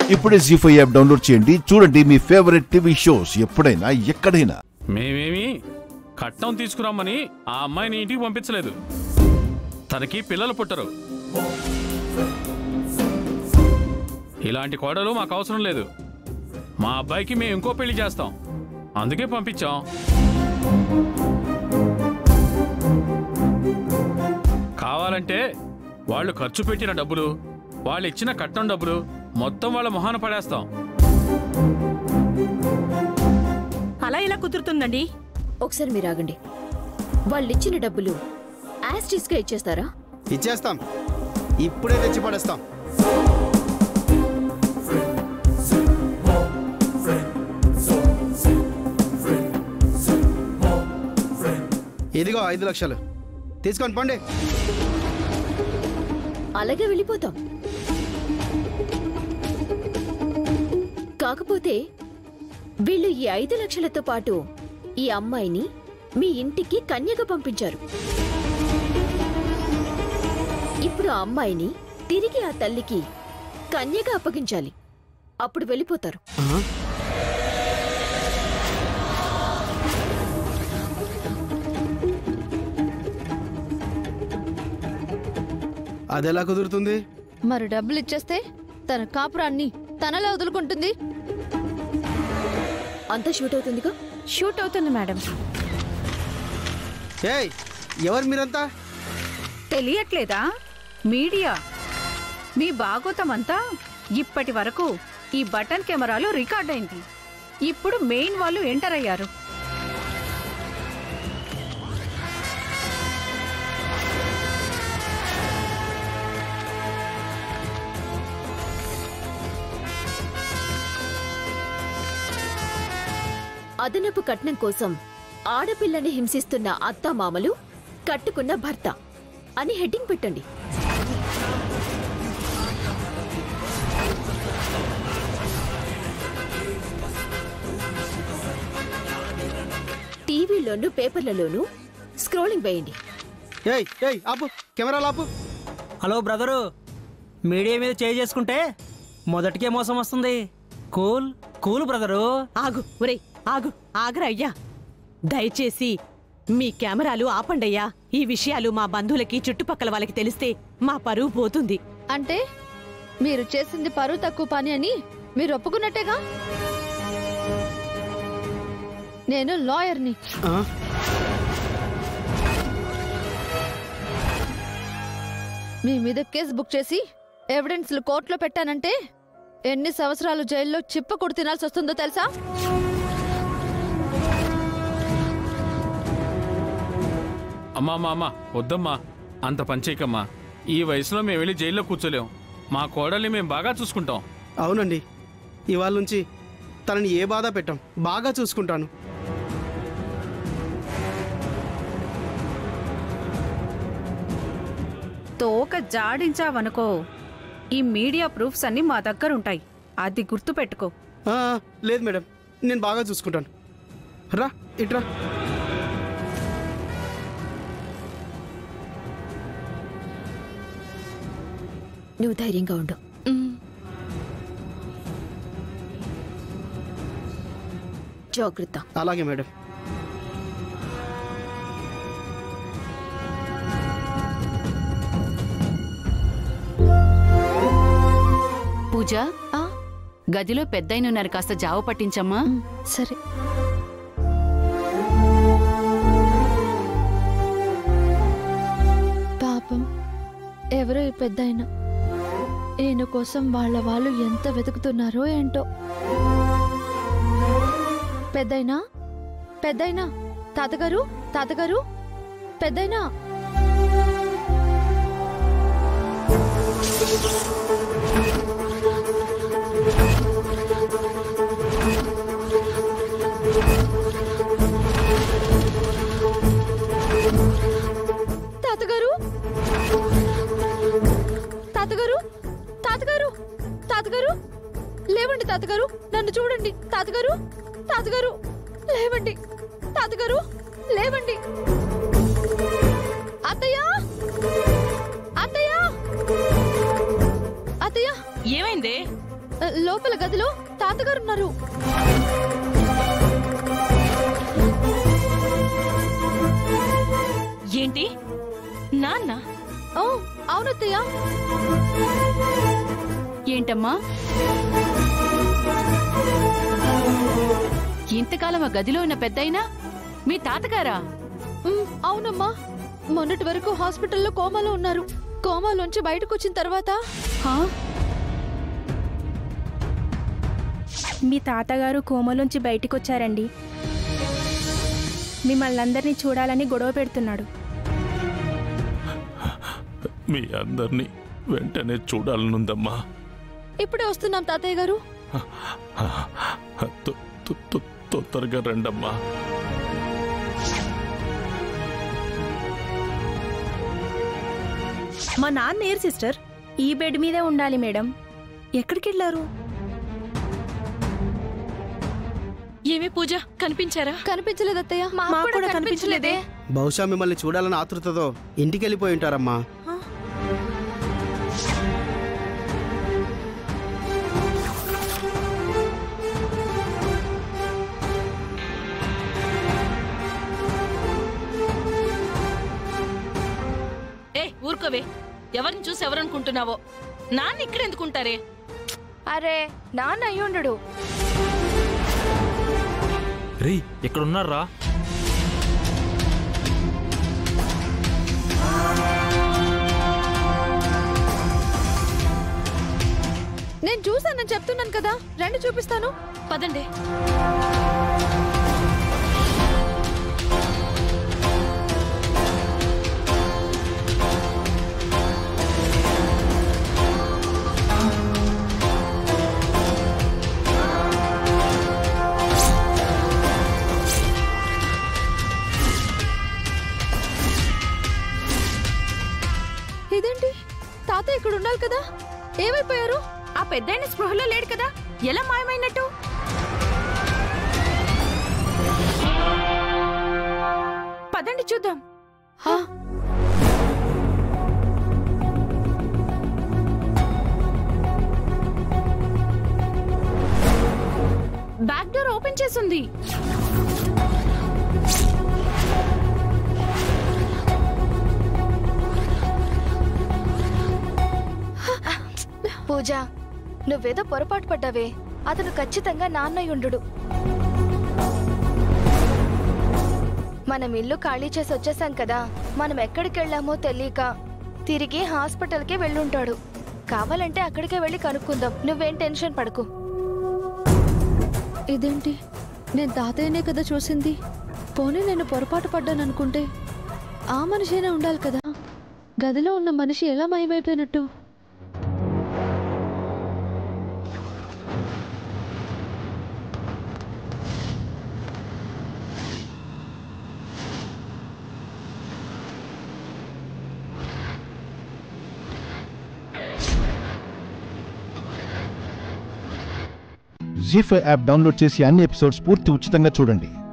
ఇప్పుడే జీ5 app download చేయండి. చూడండి మీ ఫేవరెట్ టీవీ షోస్ ఎప్పుడైనా ఎక్కడైనా. మేమేమి కట్నం తీసుకురామని ఆ అమ్మాయిని ఇంటికి పంపించలేదు. తనకి పిల్లలు పుట్టరు. ఇలాంటి కోడలు మాకు అవసరం లేదు. మా అబ్బాయికి మేము ఇంకో పెళ్లి చేస్తాం, అందుకే పంపించాం. కావాలంటే వాళ్ళు ఖర్చు పెట్టిన డబ్బులు, వాళ్ళు ఇచ్చిన కట్నం డబ్బులు మొత్తం వాళ్ళ మొహాన పడేస్తాం. అలా ఇలా కుదురుతుందండి? ఒకసారి మీరు ఆగండి. వాళ్ళిచ్చిన డబ్బులు యాస్టిస్ గా ఇచ్చేస్తారా? ఇచ్చేస్తాం, ఇప్పుడే తెచ్చి పడేస్తాం. ఇదిగో 5 లక్షలు తీసుకొని పండి. అలాగే వెళ్ళిపోతాం. కాకపోతే వీళ్ళు ఈ 5 లక్షలతో పాటు ఈ అమ్మాయిని మీ ఇంటికి కన్యగా పంపించారు. ఇప్పుడు ఆ అమ్మాయిని తిరిగి ఆ తల్లికి కన్యగా అప్పగించాలి. అప్పుడు వెళ్ళిపోతారు. అదెలా కుదురుతుంది? మరి డబ్బులు ఇచ్చేస్తే తన కాపురాన్ని తనలో వదులుకుంటుంది. అంతా షూట్ అవుతుందిగా? షూట్ అవుతుంది మేడం. ఏయ్, ఎవరు మీరంతా? తెలియట్లేదా? మీడియా. మీ బాగోతమంతా ఇప్పటి వరకు ఈ బటన్ కెమెరాలో రికార్డ్ అయింది. ఇప్పుడు మెయిన్ వాళ్ళు ఎంటర్ అయ్యారు. అదనపు కట్నం కోసం ఆడపిల్లని హింసిస్తున్న అత్తామామలు, కట్టుకున్న భర్త అని హెడ్డింగ్ పెట్టండి. టీవీలోను పేపర్లలోనూ స్క్రోలింగ్ వేయండి. ఏయ్ ఏయ్ ఆపు, కెమెరాలు ఆపు. హలో బ్రదరు, మీడియా మీద చేయి చేసుకుంటే మొదటికే మోసం వస్తుంది. Cool cool brother. ఆగు, ఒరేయ్ ఆగు, ఆగరయ్యా. దయచేసి మీ కెమెరాలు ఆపండయ్యా. ఈ విషయాలు మా బంధువులకి, చుట్టుపక్కల వాళ్ళకి తెలిస్తే మా పరువు పోతుంది. అంటే మీరు చేసింది పరువు తక్కువ పని అని మీరు ఒప్పుకున్నట్టేగా? నేను లాయర్ని. మీ మీద కేసు బుక్ చేసి ఎవిడెన్స్లు కోర్టులో పెట్టానంటే ఎన్ని సంవత్సరాలు జైల్లో చిప్పకూడు తినాల్సి వస్తుందో తెలుసా? అమ్మా అమ్మా అమ్మా, వద్దమ్మా, అంత పంచేయకమ్మా. ఈ వయసులో మేము వెళ్ళి జైల్లో కూర్చోలేం. మా కోడల్ని మేము బాగా చూసుకుంటాం. అవునండి, ఇవాళ నుంచి తనని ఏ బాధ పెట్టాం, బాగా చూసుకుంటాను. తోక జాడించావనుకో, ఈ మీడియా ప్రూఫ్స్ అన్ని మా దగ్గరుంటాయి. అది గుర్తు పెట్టుకో. లేదు మేడం, నేను బాగా చూసుకుంటాను. రా ఇట్రా. నువ్వు ధైర్యంగా ఉండు. జాగ్రత్త. అలాగే మేడం. పూజ, గదిలో పెద్దయినున్నారు, కాస్త జావ పట్టించమ్మా. సరే. పాపం, ఎవరో ఈ పెద్దయిన ఈయన కోసం వాళ్ళు ఎంత వెతుకుతున్నారో ఏంటో. పెద్దయినా, పెద్దయినా, తాతగారు, తాతగారు, పెద్దయినా. తాతగారు, తాతగారు, తాతగారు, తాతగారు, లేవండి తాతగారు, నన్ను చూడండి తాతగారు, తాతగారు, లేవండి తాతగారు, లేవండి. అత్తయ్య, అత్తయ్య, అత్తయ్య. ఏమైంది? లోపల గదిలో తాతగారు ఉన్నారు. ఏంటి నాన్న? అవునత్తయ్య. ఏంటమ్మా ఇంతకాలం ఆ గదిలో ఉన్న పెద్దయినా మీ తాతగారా? అవునమ్మా, మొన్నటి వరకు హాస్పిటల్లో కోమాలో ఉన్నారు. కోమాలోంచి బయటకు వచ్చిన తర్వాత మీ తాతగారు కోమలోంచి బయటికొచ్చారండి. మిమ్మల్ని అందరినీ చూడాలని గొడవ పెడుతున్నాడు. మీ అందరినీ వెంటనే చూడాలనుందమ్మా. ఇప్పుడే వస్తున్నాం తాతయ్య గారు. తొందరగా రండమ్మా. మా నాన్న ఏరు సిస్టర్, ఈ బెడ్ మీదే ఉండాలి మేడం. ఎక్కడికి వెళ్ళారు? ఏమి పూజ కనిపించారా? కనిపించలేదు అత్తయ్య. మాకు కూడా కనిపించలేదే. బహుశా మిమ్మల్ని చూడాలని ఆతృతతో ఇంటికి వెళ్ళిపోయి ఉంటారమ్మా. ఊరుకోవే, ఎవరిని చూసి ఎవరనుకుంటున్నావో. నాన్న ఇక్కడ ఎందుకుంటారే? అరే నాన్న అయ్యుండు. రే ఎక్కడున్నారా? నేను చూసానని చెప్తున్నాను కదా, రండి చూపిస్తాను. పదండి. ఇదేంటి, తాతయ్య ఇక్కడ ఉండాలి కదా, ఏమైపోయారు? ఆ పెద్దాయన స్పృహలో లేడు కదా, ఎలా మాయమైనట్టు? పదండి చూద్దాం. బ్యాక్ డోర్ ఓపెన్ చేసింది. పూజ, నువ్వేదో పొరపాటు పడ్డావే. అతను ఖచ్చితంగా నాన్నయ్యుండు. మనం ఇల్లు ఖాళీ చేసి వచ్చేసాం కదా, మనం ఎక్కడికి వెళ్ళామో తెలియక తిరిగి హాస్పిటల్కే వెళ్ళుంటాడు. కావాలంటే అక్కడికే వెళ్ళి కనుక్కుందాం. నువ్వేం టెన్షన్ పడకు. ఇదేంటి, నేను తాతయ్యనే కదా చూసింది. పోనీ నేను పొరపాటు పడ్డాననుకుంటే ఆ మనిషైనా ఉండాలి కదా. గదిలో ఉన్న మనిషి ఎలా మాయమైపోయినట్టు? జీ5 యాప్ డౌన్లోడ్ చేసి అన్ని ఎపిసోడ్స్ పూర్తి ఉచితంగా చూడండి.